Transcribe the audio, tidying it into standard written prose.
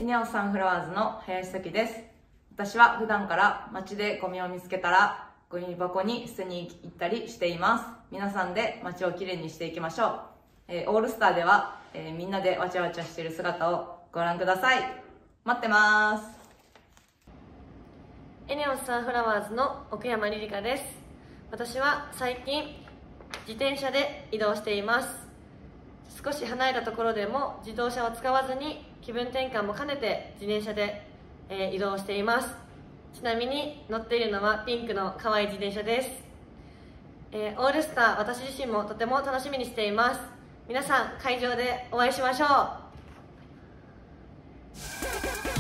ネオスサンフラワーズの林咲です。私は普段から街でゴミを見つけたらゴミ箱に捨てに行ったりしています。皆さんで街をきれいにしていきましょう。オールスターでは、みんなでわちゃわちゃしている姿をご覧ください。待ってます。 エネオスサンフラワーズの奥山りりかです。私は最近自転車で移動しています。少し離れたところでも自動車を使わずに気分転換も兼ねて自転車で、移動しています。ちなみに乗っているのはピンクの可愛い自転車です。オールスター、私自身もとても楽しみにしています。皆さん会場でお会いしましょう。